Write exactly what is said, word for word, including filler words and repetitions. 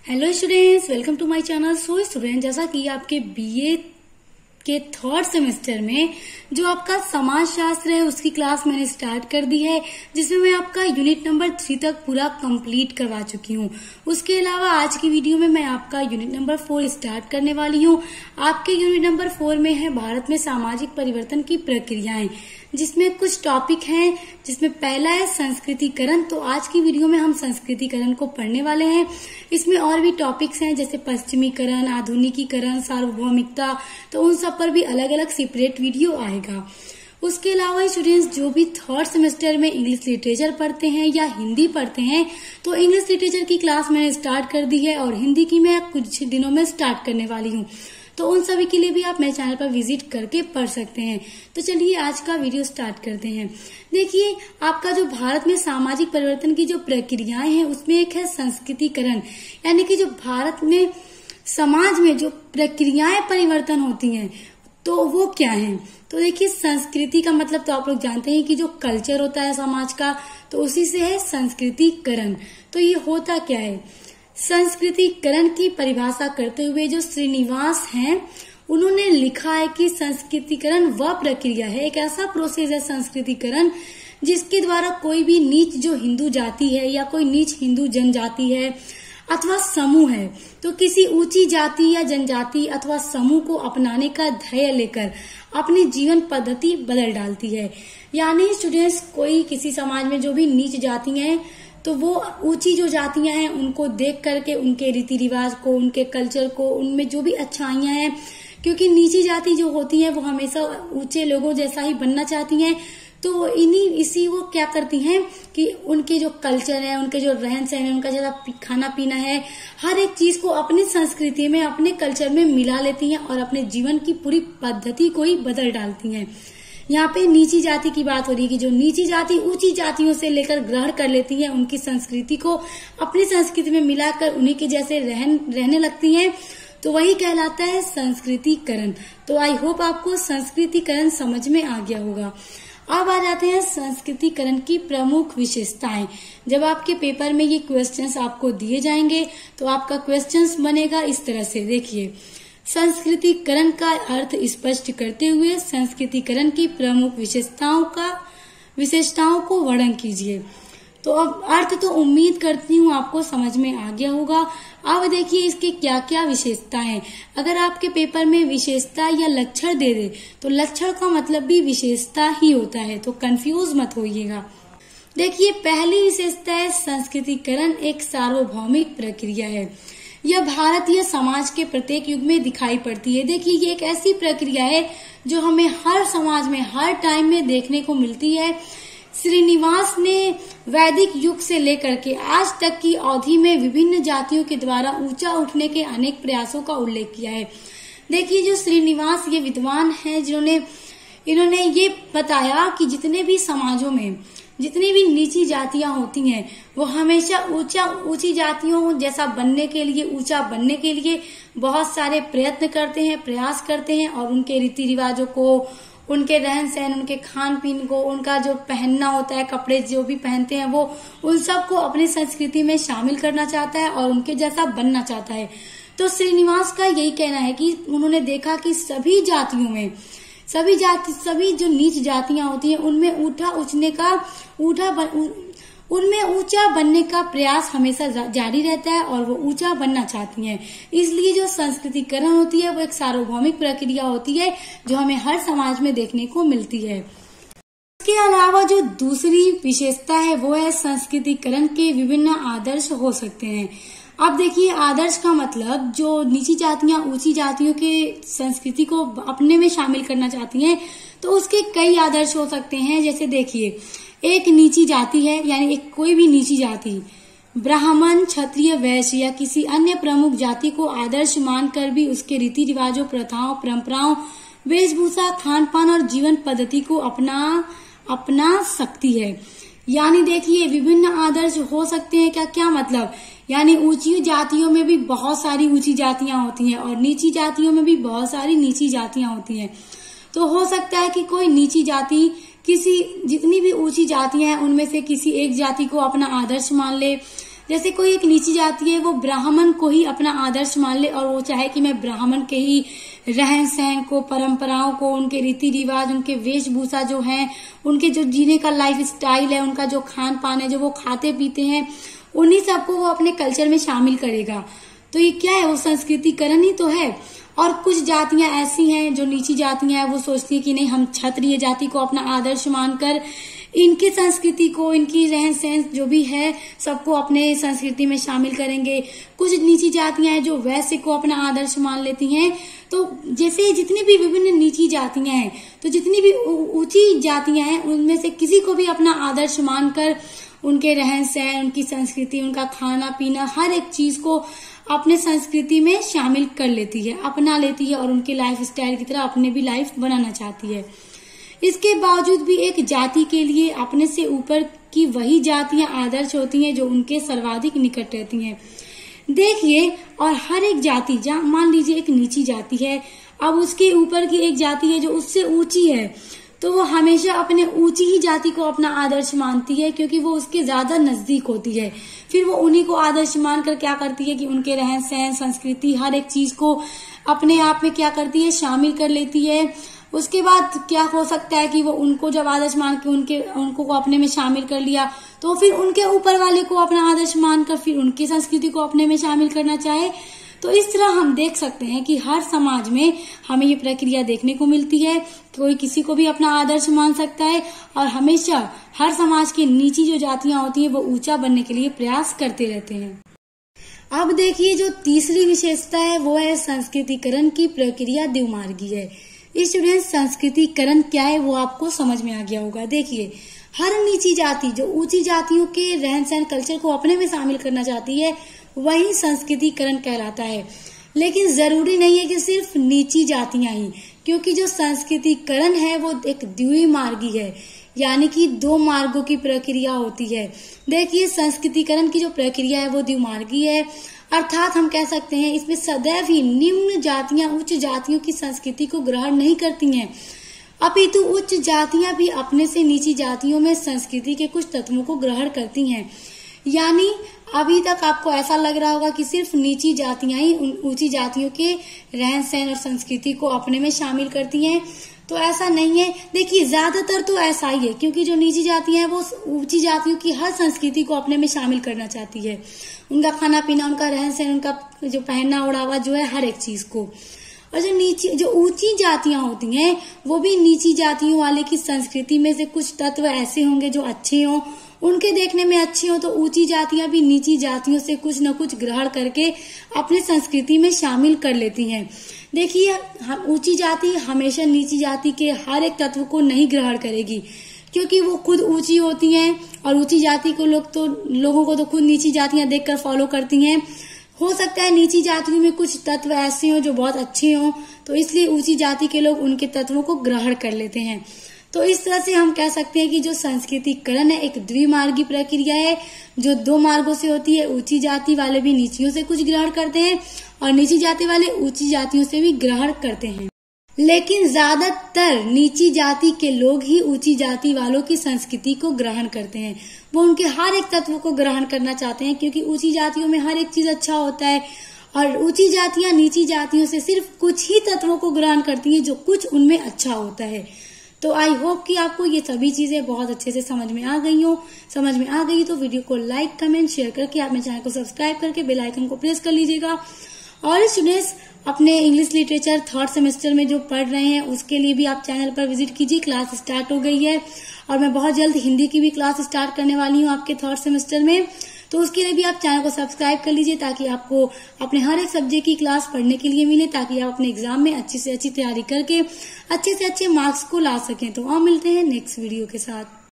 Hello students, welcome to my channel. So student, जैसा कि आपके बीए के थर्ड सेमेस्टर में जो आपका समाज शास्त्र है उसकी क्लास मैंने स्टार्ट कर दी है, जिसमें मैं आपका यूनिट नंबर थ्री तक पूरा कंप्लीट करवा चुकी हूँ। उसके अलावा आज की वीडियो में मैं आपका यूनिट नंबर फोर स्टार्ट करने वाली हूँ। आपके यूनिट नंबर फोर में है भारत में सामाजिक परिवर्तन की प्रक्रियाएं, जिसमें कुछ टॉपिक हैं, जिसमें पहला है संस्कृतिकरण। तो आज की वीडियो में हम संस्कृतिकरण को पढ़ने वाले हैं। इसमें और भी टॉपिक्स हैं जैसे पश्चिमीकरण, आधुनिकीकरण, सार्वभौमिकता, तो उन सब पर भी अलग अलग सेपरेट वीडियो आएगा। उसके अलावा स्टूडेंट्स जो भी थर्ड सेमेस्टर में इंग्लिश लिटरेचर पढ़ते हैं या हिंदी पढ़ते हैं, तो इंग्लिश लिटरेचर की क्लास मैंने स्टार्ट कर दी है और हिंदी की मैं कुछ दिनों में स्टार्ट करने वाली हूँ। तो उन सभी के लिए भी आप मेरे चैनल पर विजिट करके पढ़ सकते हैं। तो चलिए आज का वीडियो स्टार्ट करते हैं। देखिए, आपका जो भारत में सामाजिक परिवर्तन की जो प्रक्रियाएं हैं उसमें एक है संस्कृतिकरण, यानी कि जो भारत में समाज में जो प्रक्रियाएं परिवर्तन होती हैं तो वो क्या है। तो देखिए, संस्कृति का मतलब तो आप लोग जानते हैं कि जो कल्चर होता है समाज का, तो उसी से है संस्कृतिकरण। तो ये होता क्या है? संस्कृतिकरण की परिभाषा करते हुए जो श्रीनिवास हैं उन्होंने लिखा है कि संस्कृतिकरण वह प्रक्रिया है, एक ऐसा प्रोसेस है संस्कृतिकरण जिसके द्वारा कोई भी नीच जो हिंदू जाति है या कोई नीच हिंदू जनजाति है अथवा समूह है, तो किसी ऊंची जाति या जनजाति अथवा समूह को अपनाने का ध्येय लेकर अपनी जीवन पद्धति बदल डालती है। यानी स्टूडेंट्स, कोई किसी समाज में जो भी नीच जातियां हैं तो वो ऊंची जो जातियां हैं उनको देख करके उनके रीति रिवाज को, उनके कल्चर को, उनमें जो भी अच्छाइयां हैं, क्योंकि नीची जाति जो होती है वो हमेशा ऊंचे लोगों जैसा ही बनना चाहती हैं, तो इन्हीं इसी वो क्या करती हैं कि उनके जो कल्चर है, उनके जो रहन सहन है, उनका जैसा खाना पीना है, हर एक चीज को अपनी संस्कृति में, अपने कल्चर में मिला लेती हैं और अपने जीवन की पूरी पद्धति को ही बदल डालती हैं। यहाँ पे नीची जाति की बात हो रही है कि जो नीची जाति ऊंची जातियों से लेकर ग्रहण कर लेती है, उनकी संस्कृति को अपनी संस्कृति में मिलाकर उन्हीं के जैसे रहन रहने लगती हैं, तो वही कहलाता है संस्कृतिकरण। तो आई होप आपको संस्कृतिकरण समझ में आ गया होगा। अब आ जाते हैं संस्कृतिकरण की प्रमुख विशेषताएं। जब आपके पेपर में ये क्वेश्चंस आपको दिए जाएंगे तो आपका क्वेश्चंस बनेगा इस तरह से। देखिए, संस्कृतिकरण का अर्थ स्पष्ट करते हुए संस्कृतिकरण की प्रमुख विशेषताओं का विशेषताओं को वर्णन कीजिए। तो अब अर्थ तो उम्मीद करती हूँ आपको समझ में आ गया होगा। अब देखिए इसके क्या क्या विशेषता हैं। अगर आपके पेपर में विशेषता या लक्षण दे दे तो लक्षण का मतलब भी विशेषता ही होता है, तो कंफ्यूज मत होइएगा। देखिए, पहली विशेषता है संस्कृतिकरण एक सार्वभौमिक प्रक्रिया है। यह भारतीय समाज के प्रत्येक युग में दिखाई पड़ती है। देखिए, ये एक ऐसी प्रक्रिया है जो हमें हर समाज में, हर टाइम में देखने को मिलती है। श्रीनिवास ने वैदिक युग से लेकर के आज तक की अवधि में विभिन्न जातियों के द्वारा ऊंचा उठने के अनेक प्रयासों का उल्लेख किया है। देखिए, जो श्रीनिवास ये विद्वान हैं जिन्होंने इन्होंने ये बताया कि जितने भी समाजों में जितनी भी नीची जातियां होती हैं वो हमेशा ऊंचा ऊंची जातियों जैसा बनने के लिए, ऊंचा बनने के लिए बहुत सारे प्रयत्न करते हैं, प्रयास करते हैं और उनके रीति रिवाजों को, उनके रहन सहन, उनके खान पीन को, उनका जो पहनना होता है, कपड़े जो भी पहनते हैं, वो उन सब को अपनी संस्कृति में शामिल करना चाहता है और उनके जैसा बनना चाहता है। तो श्रीनिवास का यही कहना है कि उन्होंने देखा कि सभी जातियों में, सभी जाति सभी जो नीच जातियां होती हैं उनमें ऊंचा उठने का ऊंचा बन, उनमें ऊंचा बनने का प्रयास हमेशा जारी रहता है और वो ऊंचा बनना चाहती हैं। इसलिए जो संस्कृतिकरण होती है वो एक सार्वभौमिक प्रक्रिया होती है जो हमें हर समाज में देखने को मिलती है। इसके अलावा जो दूसरी विशेषता है वो है संस्कृतिकरण के विभिन्न आदर्श हो सकते हैं। अब देखिए, आदर्श का मतलब जो नीची जातियां ऊंची जातियों के संस्कृति को अपने में शामिल करना चाहती हैं तो उसके कई आदर्श हो सकते हैं। जैसे देखिए, एक नीची जाति है, यानी एक कोई भी नीची जाति ब्राह्मण, क्षत्रिय, वैश्य या किसी अन्य प्रमुख जाति को आदर्श मानकर भी उसके रीति रिवाजों, प्रथाओं, परंपराओं, वेशभूषा, खान पान और जीवन पद्धति को अपना अपना सकती है। यानी देखिए, विभिन्न आदर्श हो सकते हैं। क्या क्या मतलब? यानी ऊंची जातियों में भी बहुत सारी ऊंची जातियां होती हैं और नीची जातियों में भी बहुत सारी नीची जातियां होती हैं। तो हो सकता है कि कोई नीची जाति किसी जितनी भी ऊंची जातियां हैं उनमें से किसी एक जाति को अपना आदर्श मान ले। जैसे कोई एक नीची जाति है वो ब्राह्मण को ही अपना आदर्श मान ले और वो चाहे कि मैं ब्राह्मण के ही रहन सहन को, परंपराओं को, उनके रीति रिवाज, उनके वेशभूषा जो है, उनके जो जीने का लाइफ स्टाइल है, उनका जो खान पान है, जो वो खाते पीते हैं, उन्हीं सबको वो अपने कल्चर में शामिल करेगा। तो ये क्या है, वो संस्कृतिकरण ही तो है। और कुछ जातियां ऐसी हैं जो नीची जातियां हैं, वो सोचती है कि नहीं, हम क्षत्रिय जाति को अपना आदर्श मानकर इनकी संस्कृति को, इनकी रहन सहन जो भी है सबको अपने संस्कृति में शामिल करेंगे। कुछ नीची जातियां हैं जो वैश्य को अपना आदर्श मान लेती हैं। तो जैसे जितनी भी विभिन्न नीची जातियां हैं, तो जितनी भी ऊंची जातियां हैं, उनमें से किसी को भी अपना आदर्श मानकर उनके रहन सहन, उनकी संस्कृति, उनका खाना पीना, हर एक चीज को अपने संस्कृति में शामिल कर लेती है, अपना लेती है और उनके लाइफ स्टाइल की तरह अपने भी लाइफ बनाना चाहती है। इसके बावजूद भी एक जाति के लिए अपने से ऊपर की वही जातियां आदर्श होती हैं जो उनके सर्वाधिक निकट रहती हैं। देखिए, और हर एक जाति, मान लीजिए एक नीची जाति है, अब उसके ऊपर की एक जाति है जो उससे ऊंची है, तो वो हमेशा अपने ऊंची ही जाति को अपना आदर्श मानती है, क्योंकि वो उसके ज्यादा नजदीक होती है। फिर वो उन्हीं को आदर्श मानकर क्या करती है कि उनके रहन सहन, संस्कृति, हर एक चीज को अपने आप में क्या करती है, शामिल कर लेती है। उसके बाद क्या हो सकता है कि वो उनको जब आदर्श मान के उनके उनको को अपने में शामिल कर लिया, तो फिर उनके ऊपर वाले को अपना आदर्श मानकर फिर उनकी संस्कृति को अपने में शामिल करना चाहे। तो इस तरह हम देख सकते हैं कि हर समाज में हमें ये प्रक्रिया देखने को मिलती है। कोई किसी को भी अपना आदर्श मान सकता है और हमेशा हर समाज की नीची जो जातियां होती है वो ऊंचा बनने के लिए प्रयास करते रहते हैं। अब देखिए, जो तीसरी विशेषता है वो है संस्कृतिकरण की प्रक्रिया द्विमार्गी है। स्टूडेंट, संस्कृतिकरण क्या है वो आपको समझ में आ गया होगा। देखिए, हर नीची जाति जो ऊंची जातियों के रहन सहन, कल्चर को अपने में शामिल करना चाहती है, वही संस्कृतिकरण कहलाता है। लेकिन जरूरी नहीं है कि सिर्फ नीची जातियां ही, क्योंकि जो संस्कृतिकरण है वो एक द्विमार्गी है, यानी कि दो मार्गों की प्रक्रिया होती है। देखिए, संस्कृतिकरण की जो प्रक्रिया है वो द्विमार्गी है, अर्थात हम कह सकते हैं इसमें सदैव ही निम्न जातियां उच्च जातियों की संस्कृति को ग्रहण नहीं करती हैं, अपितु उच्च जातियां भी अपने से नीची जातियों में संस्कृति के कुछ तत्वों को ग्रहण करती हैं। यानी अभी तक आपको ऐसा लग रहा होगा कि सिर्फ नीची जातियां ही उन ऊंची जातियों के रहन सहन और संस्कृति को अपने में शामिल करती हैं, तो ऐसा नहीं है। देखिए, ज्यादातर तो ऐसा ही है, क्योंकि जो नीची जातियां हैं वो ऊंची जातियों की हर संस्कृति को अपने में शामिल करना चाहती है, उनका खाना पीना, उनका रहन सहन, उनका जो पहनना ओढ़ावा जो है, हर एक चीज को। और जो नीची जो ऊंची जातियां होती हैं वो भी नीची जातियों वाले की संस्कृति में से कुछ तत्व ऐसे होंगे जो अच्छे हों, उनके देखने में अच्छे हो, तो ऊंची जातियां भी नीची जातियों से कुछ न कुछ ग्रहण करके अपने संस्कृति में शामिल कर लेती हैं। देखिए, ऊंची जाति हमेशा नीची जाति के हर एक तत्व को नहीं ग्रहण करेगी, क्योंकि वो खुद ऊंची होती हैं और ऊंची जाति को लोग तो लोगों को तो खुद नीची जातियां देखकर फॉलो करती हैं। हो सकता है नीची जातियों में कुछ तत्व ऐसे हों जो बहुत अच्छे हों, तो इसलिए ऊंची जाति के लोग उनके तत्वों को ग्रहण कर लेते हैं। तो इस तरह से हम कह सकते हैं कि जो संस्कृतिकरण है एक द्विमार्गी प्रक्रिया है, जो दो मार्गों से होती है। ऊंची जाति वाले भी नीचियों से कुछ ग्रहण करते हैं और नीची जाति वाले ऊंची जातियों से भी ग्रहण करते हैं, लेकिन ज्यादातर नीची जाति के लोग ही ऊंची जाति वालों की संस्कृति को ग्रहण करते हैं। वो उनके हर एक तत्व को ग्रहण करना चाहते हैं, क्योंकि ऊंची जातियों में हर एक चीज अच्छा होता है और ऊंची जातियां नीची जातियों से सिर्फ कुछ ही तत्वों को ग्रहण करती हैं जो कुछ उनमें अच्छा होता है। तो आई होप कि आपको ये सभी चीजें बहुत अच्छे से समझ में आ गई हो। समझ में आ गई तो वीडियो को लाइक, कमेंट, शेयर करके आप मेरे चैनल को सब्सक्राइब करके बेल आइकन को प्रेस कर लीजिएगा। और स्टूडेंट्स, अपने इंग्लिश लिटरेचर थर्ड सेमेस्टर में जो पढ़ रहे हैं उसके लिए भी आप चैनल पर विजिट कीजिए। क्लास स्टार्ट हो गई है और मैं बहुत जल्द हिंदी की भी क्लास स्टार्ट करने वाली हूँ आपके थर्ड सेमेस्टर में, तो उसके लिए भी आप चैनल को सब्सक्राइब कर लीजिए ताकि आपको अपने हर एक सब्जेक्ट की क्लास पढ़ने के लिए मिले, ताकि आप अपने एग्जाम में अच्छी से अच्छी तैयारी करके अच्छे से अच्छे मार्क्स को ला सकें। तो और मिलते हैं नेक्स्ट वीडियो के साथ।